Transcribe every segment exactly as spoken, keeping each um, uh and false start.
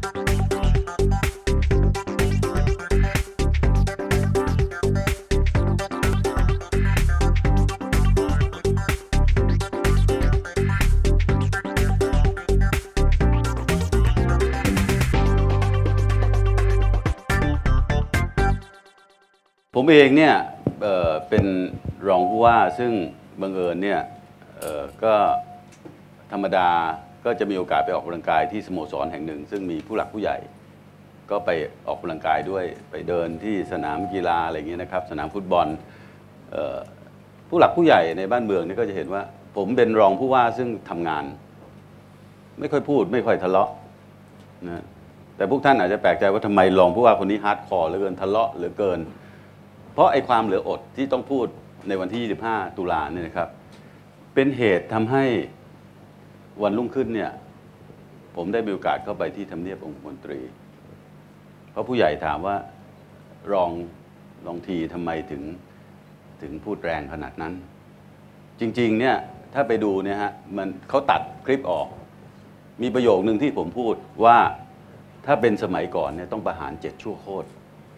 ผมเองเนี่ยเอ่อเป็นรองผู้ว่าซึ่งบังเอิญเนี่ยเอ่อก็ธรรมดาก็จะมีโอกาสไปออกกำลังกายที่สโมสรแห่งหนึ่งซึ่งมีผู้หลักผู้ใหญ่ก็ไปออกกำลังกายด้วยไปเดินที่สนามกีฬาอะไรอย่างเงี้ยนะครับสนามฟุตบอลเอ่อผู้หลักผู้ใหญ่ในบ้านเมืองนี่ก็จะเห็นว่าผมเป็นรองผู้ว่าซึ่งทำงานไม่ค่อยพูดไม่ค่อยทะเลาะนะแต่พวกท่านอาจจะแปลกใจว่าทำไมรองผู้ว่าคนนี้ฮาร์ดคอร์เหลือเกินทะเลาะเหลือเกินเพราะไอ้ความเหลืออดที่ต้องพูดในวันที่ยี่สิบห้าตุลาเนี่ยนะครับเป็นเหตุทำให้วันรุ่งขึ้นเนี่ยผมได้มีโอกาสเข้าไปที่ทำเนียบองคมนตรีเพราะผู้ใหญ่ถามว่ารองรองทีทำไมถึงถึงพูดแรงขนาดนั้นจริงๆเนี่ยถ้าไปดูเนี่ยฮะมันเขาตัดคลิปออกมีประโยคนึงที่ผมพูดว่าถ้าเป็นสมัยก่อนเนี่ยต้องประหารเจ็ดชั่วโคตร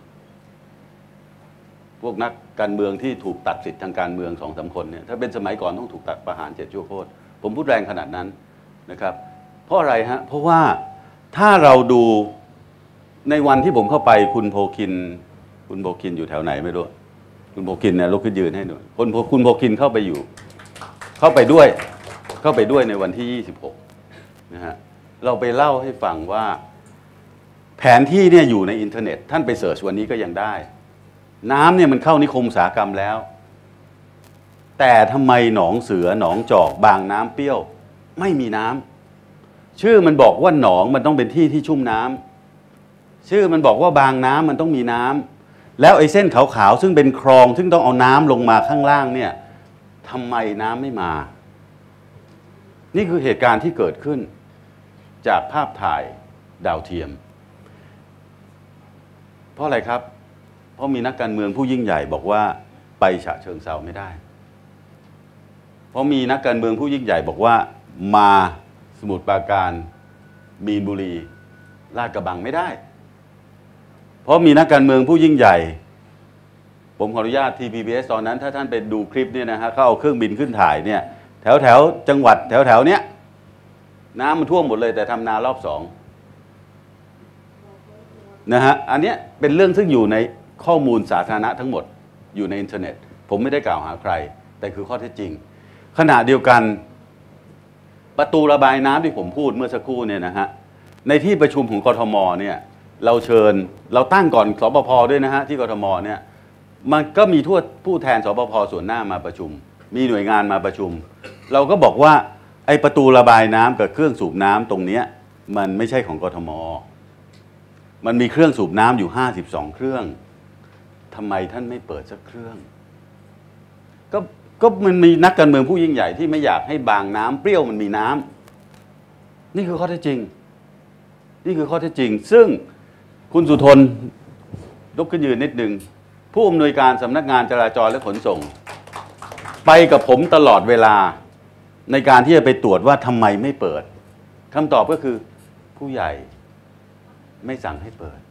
พวกนักการเมืองที่ถูกตัดสิทธิ์ทางการเมืองสองสามคนเนี่ยถ้าเป็นสมัยก่อนต้องถูกตัดประหารเจ็ดชั่วโคตรผมพูดแรงขนาดนั้นนะครับเพราะอะไรฮะเพราะว่าถ้าเราดูในวันที่ผมเข้าไปคุณโพคินคุณโพคินอยู่แถวไหนไม่รู้คุณโพคินเนี่ยลุกขึ้นยืนให้หน่อยคุณคุณโพคินเข้าไปอยู่เข้าไปด้วยเข้าไปด้วยในวันที่ยี่สิบหกนะฮะเราไปเล่าให้ฟังว่าแผนที่เนี่ยอยู่ในอินเทอร์เน็ตท่านไปเสิร์ชวันนี้ก็ยังได้น้ำเนี่ยมันเข้านิคมอุตสาหกรรมแล้วแต่ทำไมหนองเสือหนองจอกบางน้ำเปรี้ยวไม่มีน้ำชื่อมันบอกว่าหนองมันต้องเป็นที่ที่ชุ่มน้ำชื่อมันบอกว่าบางน้ำมันต้องมีน้ำแล้วไอ้เส้นขาวๆซึ่งเป็นคลองซึ่งต้องเอาน้ำลงมาข้างล่างเนี่ยทำไมน้ำไม่มานี่คือเหตุการณ์ที่เกิดขึ้นจากภาพถ่ายดาวเทียมเพราะอะไรครับเพราะมีนักการเมืองผู้ยิ่งใหญ่บอกว่าไปฉะเชิงเทราไม่ได้เพราะมีนักการเมืองผู้ยิ่งใหญ่บอกว่ามาสมุทรปราการมีนบุรีลาดกระบังไม่ได้เพราะมีนักการเมืองผู้ยิ่งใหญ่ผมขออนุญาต ที พี บี เอส ตอนนั้นถ้าท่านไปดูคลิปเนี่ยนะฮะเขาเอาเครื่องบินขึ้นถ่ายเนี่ยแถวแถวจังหวัดแถวแถวเนี้ยน้ำมันท่วมหมดเลยแต่ทำนารอบสองนะฮะอันเนี้ยเป็นเรื่องซึ่งอยู่ในข้อมูลสาธารณะทั้งหมดอยู่ในอินเทอร์เน็ตผมไม่ได้กล่าวหาใครแต่คือข้อเท็จจริงขณะเดียวกันประตูระบายน้ำที่ผมพูดเมื่อสักครู่เนี่ยนะฮะในที่ประชุมของกทมเนี่ยเราเชิญเราตั้งก่อนสปภ.ด้วยนะฮะที่กทมเนี่ยมันก็มีทั่วผู้แทนสปภ.ส่วนหน้ามาประชุมมีหน่วยงานมาประชุมเราก็บอกว่าไอ้ประตูระบายน้ำกับเครื่องสูบน้ำตรงนี้มันไม่ใช่ของกทม.มันมีเครื่องสูบน้ำอยู่ห้าสิบสองเครื่องทำไมท่านไม่เปิดสักเครื่องก็ก็มันมีนักการเมืองผู้ยิ่งใหญ่ที่ไม่อยากให้บางน้ำเปรี้ยวมันมีน้ำนี่คือข้อเท็จจริงนี่คือข้อเท็จจริงซึ่งคุณสุทนลุกขึ้นยืนนิดหนึ่งผู้อำนวยการสำนักงานจราจรและขนส่งไปกับผมตลอดเวลาในการที่จะไปตรวจว่าทำไมไม่เปิดคำตอบก็คือผู้ใหญ่ไม่สั่งให้เปิด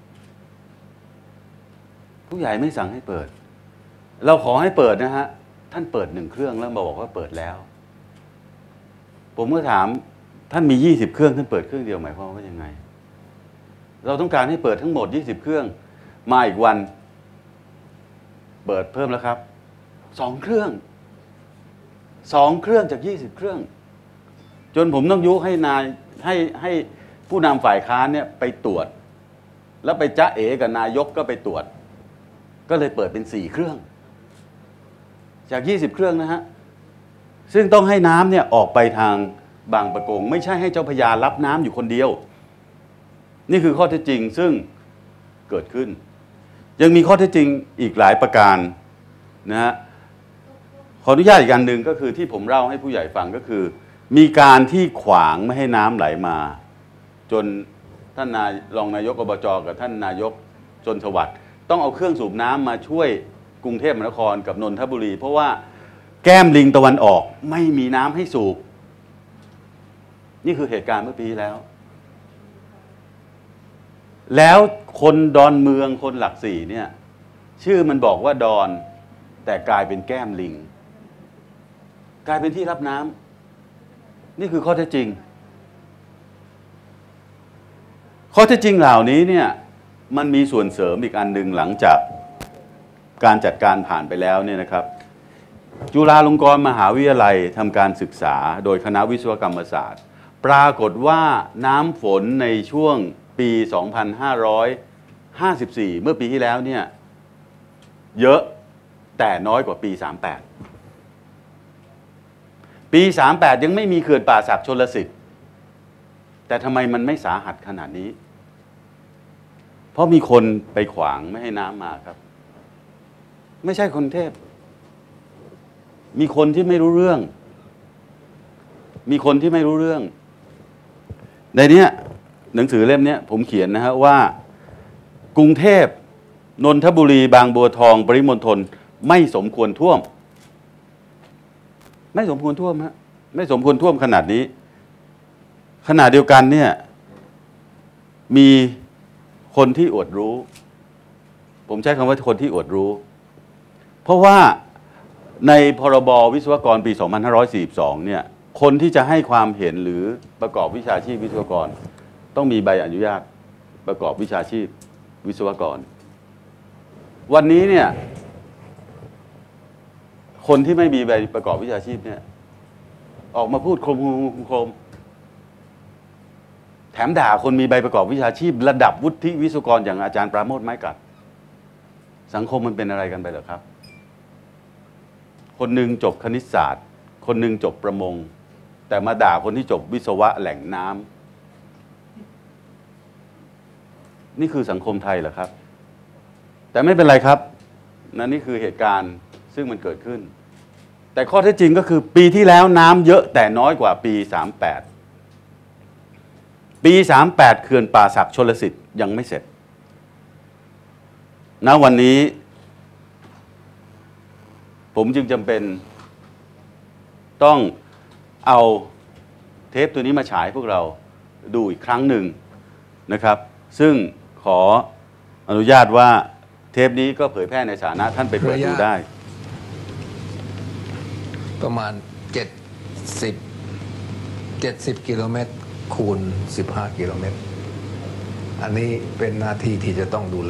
ผู้ใหญ่ไม่สั่งให้เปิดเราขอให้เปิดนะฮะท่านเปิดหนึ่งเครื่องแล้วมาบอกว่าเปิดแล้วผมก็ถามท่านมียี่สิบเครื่องท่านเปิดเครื่องเดียวหมายความว่ายังไงเราต้องการให้เปิดทั้งหมดยี่สิบเครื่องมาอีกวันเปิดเพิ่มแล้วครับสองเครื่องสองเครื่องจากยี่สิบเครื่องจนผมต้องยุให้นายให้ให้ผู้นำฝ่ายค้านเนี่ยไปตรวจแล้วไปจ้าเอ๋กับนายกก็ไปตรวจก็เลยเปิดเป็นสี่เครื่องจากยี่สิบเครื่องนะฮะซึ่งต้องให้น้ำเนี่ยออกไปทางบางปะกงไม่ใช่ให้เจ้าพระยารับน้ำอยู่คนเดียวนี่คือข้อเท็จจริงซึ่งเกิดขึ้นยังมีข้อเท็จจริงอีกหลายประการนะฮะขออนุญาตอีกอันหนึ่งก็คือที่ผมเล่าให้ผู้ใหญ่ฟังก็คือมีการที่ขวางไม่ให้น้ำไหลมาจนท่านนายรองนายกอบจ.กับท่านนายกชนสวัสดิ์ต้องเอาเครื่องสูบน้ำมาช่วยกรุงเทพมหานครกับนนทบุรีเพราะว่าแก้มลิงตะวันออกไม่มีน้ำให้สูบนี่คือเหตุการณ์เมื่อปีแล้วแล้วคนดอนเมืองคนหลักสี่เนี่ยชื่อมันบอกว่าดอนแต่กลายเป็นแก้มลิงกลายเป็นที่รับน้ำนี่คือข้อเท็จจริงข้อเท็จจริงเหล่านี้เนี่ยมันมีส่วนเสริมอีกอันหนึ่งหลังจากการจัดการผ่านไปแล้วเนี่ยนะครับจุฬาลงกรณ์มหาวิทยาลัยทำการศึกษาโดยคณะวิศวกรรมศาสตร์ปรากฏว่าน้ำฝนในช่วงปี สองพันห้าร้อยห้าสิบสี่ เมื่อปีที่แล้วเนี่ยเยอะแต่น้อยกว่าปี สามสิบแปด ปี สามสิบแปด ยังไม่มีเขื่อนป่าสักชลสิทธิ์แต่ทำไมมันไม่สาหัสขนาดนี้เพราะมีคนไปขวางไม่ให้น้ำมาครับไม่ใช่คนเทพมีคนที่ไม่รู้เรื่องมีคนที่ไม่รู้เรื่องในนี้หนังสือเล่มนี้ผมเขียนนะฮะว่ากรุงเทพนนทบุรีบางบัวทองปริมณฑลไม่สมควรท่วมไม่สมควรท่วมฮะไม่สมควรท่วมขนาดนี้ขณะเดียวกันเนี่ยมีคนที่อวดรู้ผมใช้คำว่าคนที่อวดรู้เพราะว่าในพรบวิศวกรปี สองพันห้าร้อยสี่สิบสอง เนี่ยคนที่จะให้ความเห็นหรือประกอบวิชาชีพวิศวกรต้องมีใบอนุญาตประกอบวิชาชีพวิศวกรวันนี้เนี่ยคนที่ไม่มีใบประกอบวิชาชีพเนี่ยออกมาพูดโครมโครมแถมด่าคนมีใบประกอบวิชาชีพระดับวุฒิวิศวกรอย่างอาจารย์ปราโมทย์ไม้กัดสังคมมันเป็นอะไรกันไปเหรอครับคนหนึ่งจบคณิตศาสตร์คนหนึ่งจบประมงแต่มาด่าคนที่จบวิศวะแหล่งน้ำนี่คือสังคมไทยเหรอครับแต่ไม่เป็นไรครับนั่นนี่คือเหตุการณ์ซึ่งมันเกิดขึ้นแต่ข้อเท็จจริงก็คือปีที่แล้วน้ำเยอะแต่น้อยกว่าปีสามสิบแปดปีสามสิบแปดเขื่อนป่าสักชลสิทธิ์ยังไม่เสร็จณวันนี้ผมจึงจำเป็นต้องเอาเทปตัวนี้มาฉายพวกเราดูอีกครั้งหนึ่งนะครับซึ่งขออนุญาตว่าเทปนี้ก็เผยแพร่ในฐานะท่านไปเปิดดูได้ประมาณเจ็ดสิบ เจ็ดสิบกิโลเมตรคูณสิบห้ากิโลเมตรอันนี้เป็นหน้าที่ที่จะต้องดูแล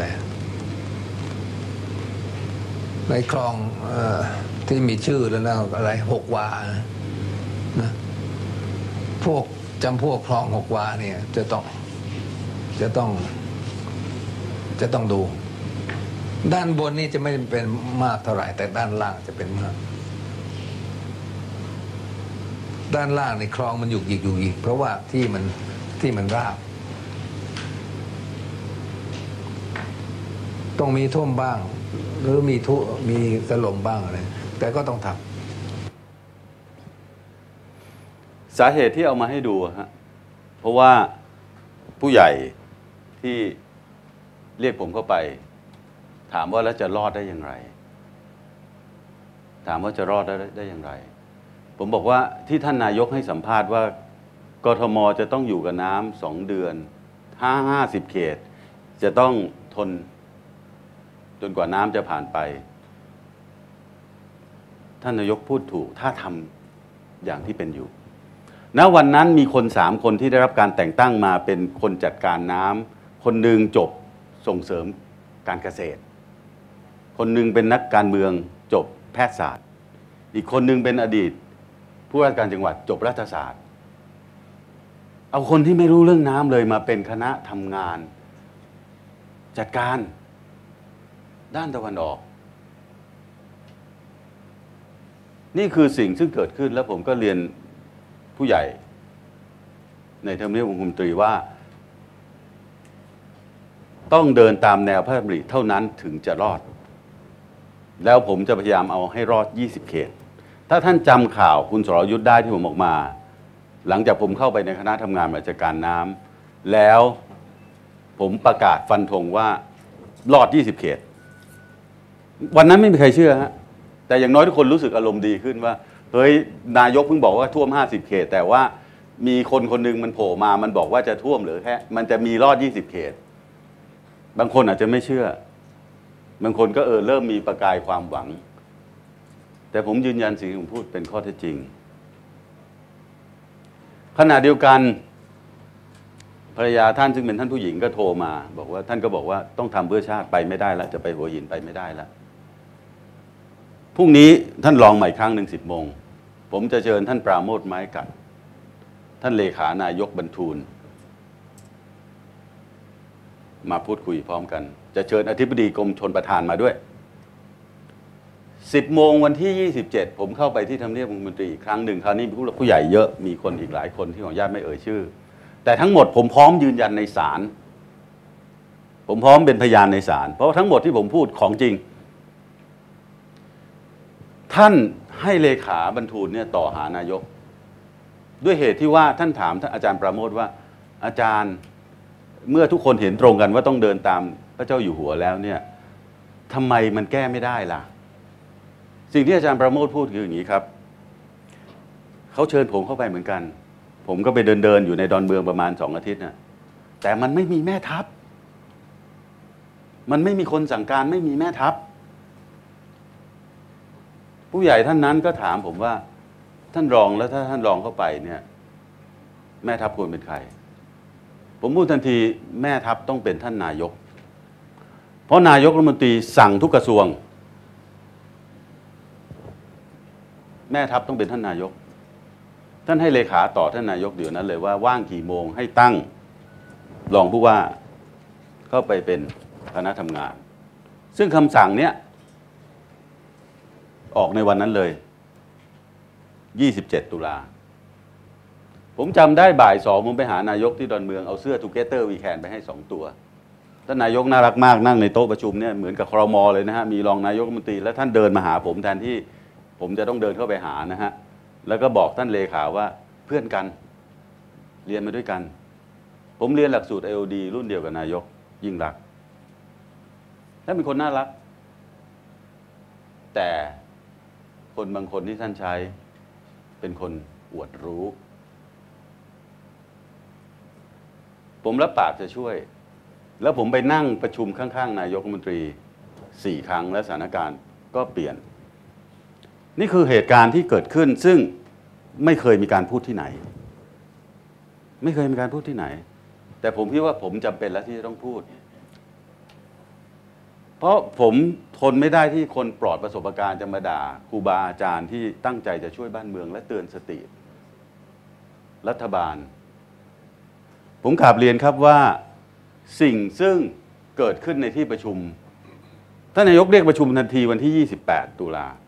ในคลองเอ่อที่มีชื่อแล้วนะอะไรหกวานะพวกจำพวกคลองหกวาเนี่ยจะต้องจะต้องจะต้องดู ด้านบนนี่จะไม่เป็นมากเท่าไหร่แต่ด้านล่างจะเป็นมากด้านล่างในคลองมันหยุกหยิกอยู่อีกเพราะว่าที่มันที่มันราบต้องมีท่วมบ้างหรือมีทุมีสลมบ้างอะไรแต่ก็ต้องทำสาเหตุที่เอามาให้ดูฮะเพราะว่าผู้ใหญ่ที่เรียกผมเข้าไปถามว่าแล้วจะรอดได้อย่างไรถามว่าจะรอดได้ได้อย่างไรผมบอกว่าที่ท่านนายกให้สัมภาษณ์ว่ากทมจะต้องอยู่กับน้ำสองเดือนห้าห้าสิบเขตจะต้องทนจนกว่าน้ำจะผ่านไปท่านนายกพูดถูกถ้าทำอย่างที่เป็นอยู่ณวันนั้นมีคนสามคนที่ได้รับการแต่งตั้งมาเป็นคนจัดการน้ำคนหนึ่งจบส่งเสริมการเกษตรคนหนึ่งเป็นนักการเมืองจบแพทยศาสตร์อีกคนหนึ่งเป็นอดีตผู้ว่าการจังหวัดจบรัฐศาสตร์เอาคนที่ไม่รู้เรื่องน้ำเลยมาเป็นคณะทำงานจัดการด้านตะวันออกนี่คือสิ่งซึ่งเกิดขึ้นแล้วผมก็เรียนผู้ใหญ่ในทำเนียบองคมนตรีว่าต้องเดินตามแนวพระราชดำริเท่านั้นถึงจะรอดแล้วผมจะพยายามเอาให้รอดยี่สิบเขตถ้าท่านจำข่าวคุณสรยุทธ์ได้ที่ผมออกมาหลังจากผมเข้าไปในคณะทำงานราชการน้ำแล้วผมประกาศฟันธงว่ารอดยี่สิบเขตวันนั้นไม่มีใครเชื่อฮะแต่อย่างน้อยทุกคนรู้สึกอารมณ์ดีขึ้นว่าเฮ้ยนายกเพิ่งบอกว่าท่วมห้าสิบเขตแต่ว่ามีคนคนนึงมันโผล่มามันบอกว่าจะท่วมหรือแค่มันจะมีรอดยี่สิบเขตบางคนอาจจะไม่เชื่อบางคนก็เออเริ่มมีประกายความหวังแต่ผมยืนยันสิ่งที่ผมพูดเป็นข้อเท็จจริงขณะเดียวกันภรรยาท่านซึ่งเป็นท่านผู้หญิงก็โทรมาบอกว่าท่านก็บอกว่าต้องทำเพื่อชาติไปไม่ได้แล้วจะไปหัวหินไปไม่ได้แล้วพรุ่งนี้ท่านลองใหม่ครั้งหนึ่งสิบโมงผมจะเชิญท่านปราโมทย์ไม้กัดท่านเลขานายกบรรทูลมาพูดคุยพร้อมกันจะเชิญอธิบดีกรมชลประทานมาด้วยสิบโมงวันที่ยี่สิบเจ็ดผมเข้าไปที่ทำเนียบรัฐมนตรีอีกครั้งหนึ่งคราวนี้มีผู้ใหญ่เยอะมีคนอีกหลายคนที่ขออนุญาตไม่เอ่ยชื่อแต่ทั้งหมดผมพร้อมยืนยันในศาลผมพร้อมเป็นพยานในศาลเพราะทั้งหมดที่ผมพูดของจริงท่านให้เลขาบรรทูลเนี่ยต่อหานายกด้วยเหตุที่ว่าท่านถามท่านอาจารย์ประโมทว่าอาจารย์เมื่อทุกคนเห็นตรงกันว่าต้องเดินตามพระเจ้าอยู่หัวแล้วเนี่ยทำไมมันแก้ไม่ได้ล่ะสิ่งที่อาจารย์ประโมทพูดคืออย่างนี้ครับเขาเชิญผมเข้าไปเหมือนกันผมก็ไปเดินเดินอยู่ในดอนเมืองประมาณสองอาทิตย์นะแต่มันไม่มีแม่ทัพมันไม่มีคนสั่งการไม่มีแม่ทัพผู้ใหญ่ท่านนั้นก็ถามผมว่าท่านรองแล้วถ้าท่านรองเข้าไปเนี่ยแม่ทัพควรเป็นใครผมพูดทันทีแม่ทัพต้องเป็นท่านนายกเพราะนายกรัฐมนตรีสั่งทุกกระทรวงแม่ทัพต้องเป็นท่านนายกท่านให้เลขาต่อท่านนายกเดี๋ยวนั้นเลยว่าว่างกี่โมงให้ตั้งรองผู้ว่าเข้าไปเป็นคณะทำงานซึ่งคำสั่งเนี้ยออกในวันนั้นเลยยี่สิบเจ็ดตุลาผมจำได้บ่ายสองผมไปหานายกที่ดอนเมืองเอาเสื้อ Together We Can ไปให้สองตัวท่านนายกน่ารักมากนั่งในโต๊ะประชุมเนี่ยเหมือนกับครม.เลยนะฮะมีรองนายกรัฐมนตรีแล้วท่านเดินมาหาผมแทนที่ผมจะต้องเดินเข้าไปหานะฮะแล้วก็บอกท่านเลขาว่าเพื่อนกันเรียนมาด้วยกันผมเรียนหลักสูตร ไอ โอ ดี รุ่นเดียวกับนายกยิ่งรักท่านเป็นคนน่ารักแต่คนบางคนที่ท่านใช้เป็นคนอวดรู้ผมรับปากจะช่วยแล้วผมไปนั่งประชุมข้างๆนายกรัฐมนตรีสี่ครั้งและสถานการณ์ก็เปลี่ยนนี่คือเหตุการณ์ที่เกิดขึ้นซึ่งไม่เคยมีการพูดที่ไหนไม่เคยมีการพูดที่ไหนแต่ผมคิดว่าผมจำเป็นแล้วที่จะต้องพูดเพราะผมทนไม่ได้ที่คนปลอดประสบการณ์จะมาด่าครูบาอาจารย์ที่ตั้งใจจะช่วยบ้านเมืองและเตือนสติรัฐบาลผมกราบเรียนครับว่าสิ่งซึ่งเกิดขึ้นในที่ประชุมท่านนายกเรียกประชุมทันทีวันที่ยี่สิบแปดตุลาคม